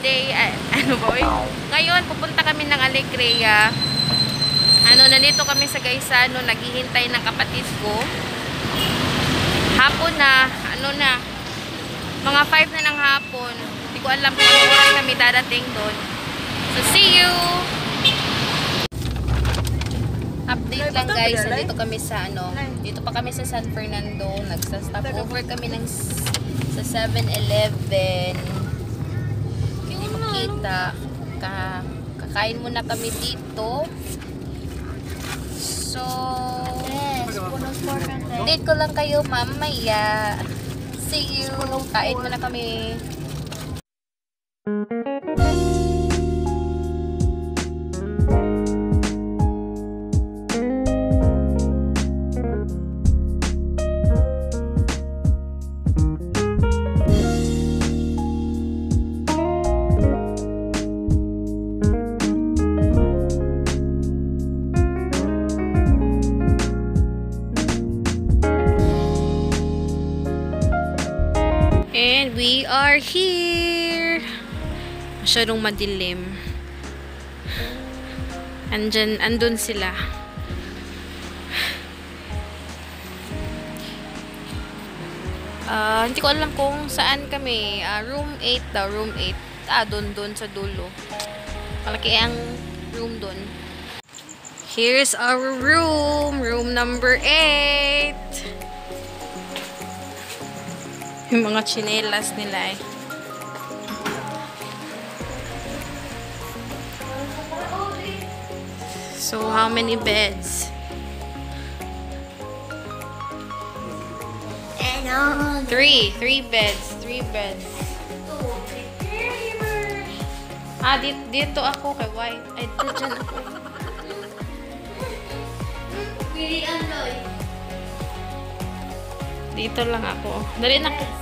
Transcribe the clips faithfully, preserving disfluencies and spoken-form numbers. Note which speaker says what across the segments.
Speaker 1: today, uh, ano ba yun? Ngayon, pupunta kami ng Alegria. Ano, nandito kami sa Gaisano, naghihintay ng kapatid ko. Hapon na, ano na, mga five na ng hapon. Hindi ko alam kung ano oras kami dadating doon. So, see you! Update lang guys, nandito kami sa ano, dito pa kami sa San Fernando. Nagsa-stop over kami ng sa seven eleven. Kung makita, ka, kakain muna kami dito. So, date ko lang kayo mamaya. See you! Kain muna kami. And we are here. Masyadong madilim. Andyan, andun sila. Uh, hindi ko alam kung saan kami. Uh, room eight daw, room eight. Ah, dun, dun sa dulo. Malaki ang room dun. Here's our room. Room number eight. Yung mga chinelas nila eh. So, how many beds? Three. Three beds. Three beds. Ah, dito, dito ako kay White. Ay, dito dyan ako. Dito lang ako. Dali na ako.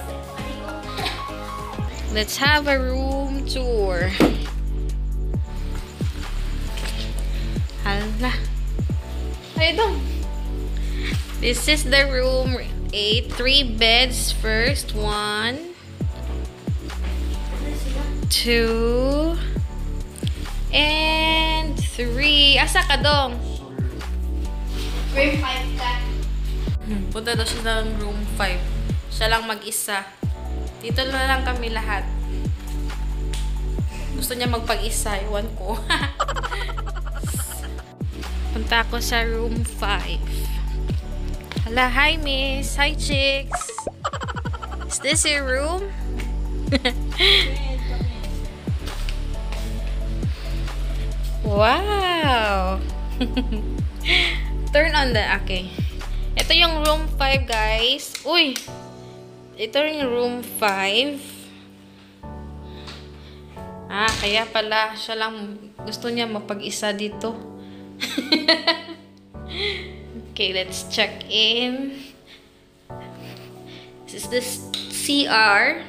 Speaker 1: Let's have a room tour. Hala. Ay, dong. This is the room eight. Three beds first. One. Two. And three. Asa ka, dong?
Speaker 2: Room five ka.
Speaker 1: Punta daw siya ng room five. Siya lang mag-isa. Dito na lang kami lahat. Gusto niya magpag-isa. Iwan ko. Punta ako sa room five. Hala, hi miss. Hi chicks. Is this your room? Wow. Turn on the... Okay. Ito yung room five, guys. Uy! Ito yung room five. Ah, kaya pala siya lang gusto niya mapag-isa dito. Okay, let's check in. This is the C R.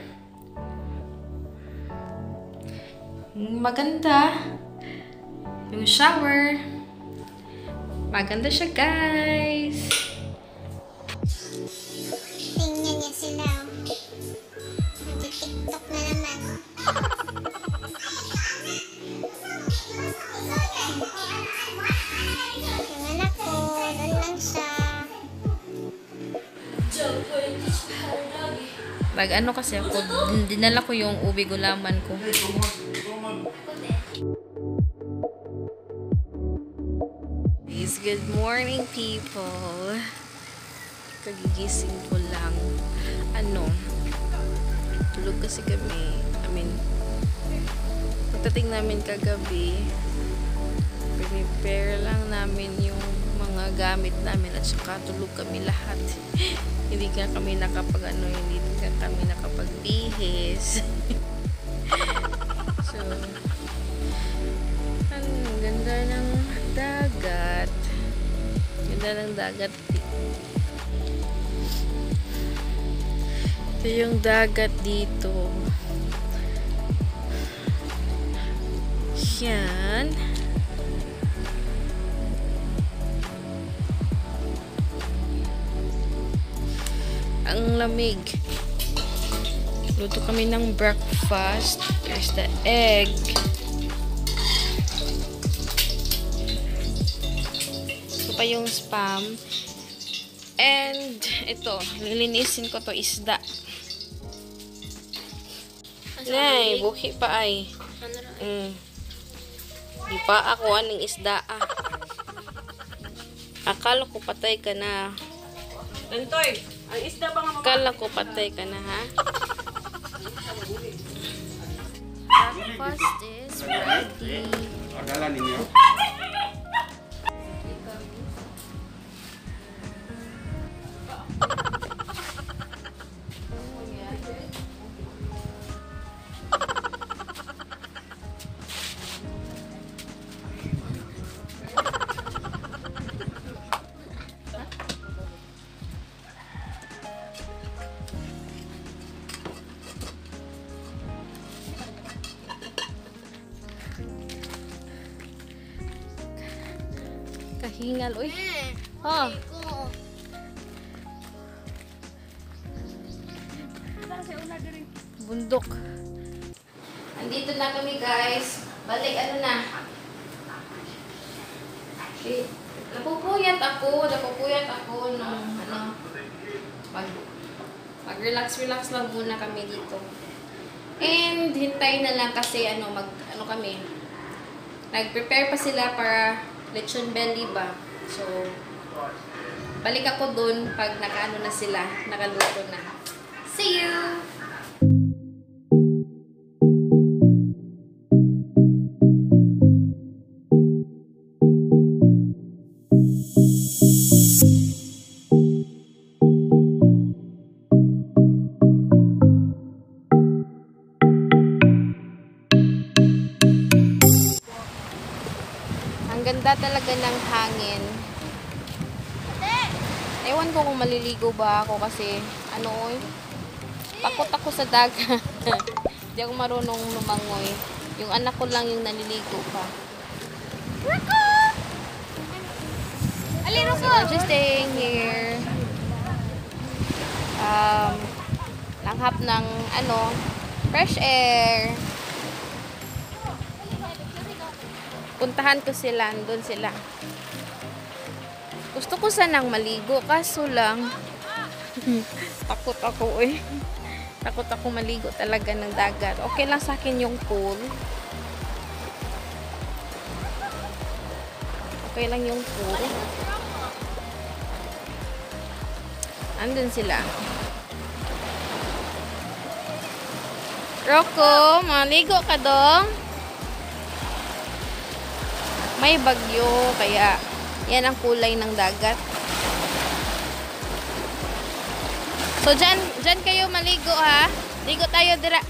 Speaker 1: Maganda. Yung shower. Maganda siya, guys.
Speaker 2: Tingnan niya sila. Nag-tiktok na naman. Yung anak ko, doon lang siya.
Speaker 1: Nag-ano kasi ako, dinala ko yung ubi gulaman ko. Good morning, people. Kagigising ko lang. Ano, tulog kasi kami. I mean, pagdating namin kagabi, prepare lang namin yung mga gamit namin at saka tulog kami lahat. Hindi ka kami nakapag ano, hindi ka kami nakapagbihis. So, ang ganda ng dagat. Ganda ng dagat. Ito yung dagat dito. Yan. Ang lamig. Luto kami ng breakfast. There's the egg. Ito pa yung spam. And, ito. Lilinisin ko to isda. Nay, buhi pa ay. Mm. Di pa ako aning isda ah. Akala ko patay ka na.
Speaker 3: Lantoy, ang isda ba nga
Speaker 1: Akala ko patay ka na ha. Breakfast is ready.
Speaker 4: Akala ninyo?
Speaker 1: Kahingal, uy. Oh. Bundok. Andito na kami, guys. Balik, ano na. Okay. Napupuyat ako. Napupuyat ako nung, ano, mag, mag-relax-relax lang muna kami dito. And, hintay na lang kasi, ano, mag, ano kami, nag-prepare pa sila para lechon belly ba. So, balik ako dun pag nakaano na sila, nakaluto na. See you! Ang ganda talaga ng hangin. Ewan ko kung maliligo ba ako kasi ano oy, takot ako sa dagat. Hindi ako marunong lumangoy. Yung anak ko lang yung naliligo pa. So, I'm just staying here. Um, langhap ng ano, fresh air. Puntahan ko sila, doon sila. Gusto ko sanang maligo, kaso lang takot ako eh. Takot ako maligo talaga ng dagat. Okay lang sa akin yung pool. Okay lang yung pool. Andun sila. Rocco, maligo ka dong? May bagyo, kaya yan ang kulay ng dagat. So, dyan, dyan kayo maligo ha. Ligo tayo dira.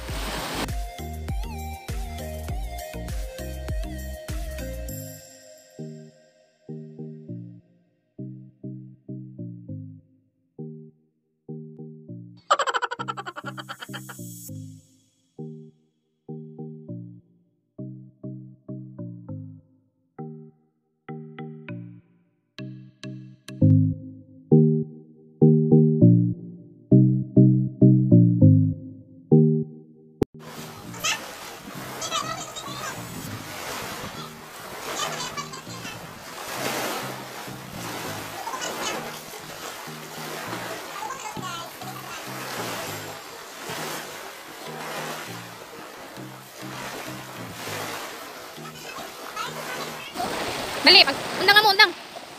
Speaker 1: Mali, mag undang ka mo, undang.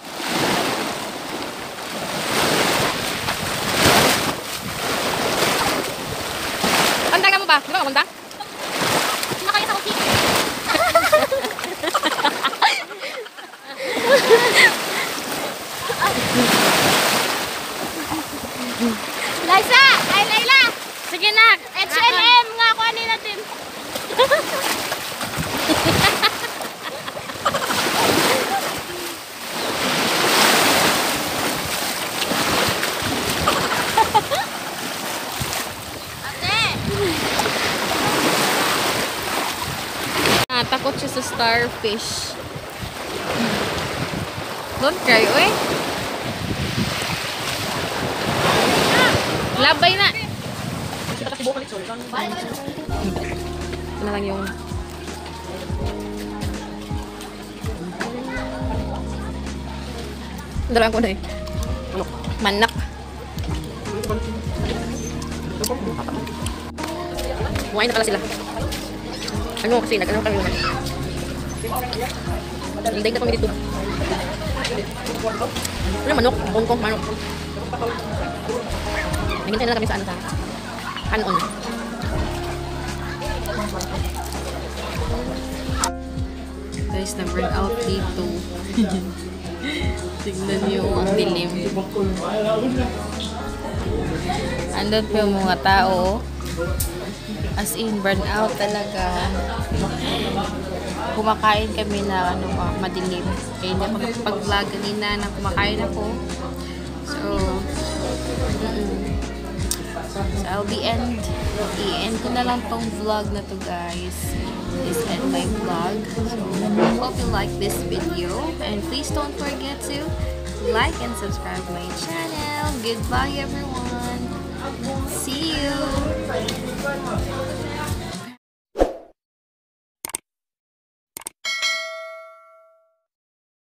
Speaker 1: Undang ka mo ba? Di ba undang? Nakaya sa kusi. Liza! Ay, Layla! Sige na, H and M nga ako anin natin. Takot siya sa starfish. Don't cry, oy. Labay na. Ito na lang yung dalawang ko na eh. Manak. Kumain na pala sila. Ano kasi, nag-ano kami naman. Hinday na kami dito. Ano manok? Kongkong manok. Naghintay na lang kami sa ano sa kanon. Guys, na-burn out dito. Tignan niyo ang dilim. Andun pa yung mga tao. As in, burn out talaga. Kumakain kami na ano pa, madilim. Kaya hindi ako nakapag-vlog kanina na kumakain ako. So, mm-mm. So, I'll be end. I-end ko na lang tong vlog na to, guys. This end my vlog. So, hope you like this video. And please don't forget to like and subscribe my channel. Goodbye, everyone. See you.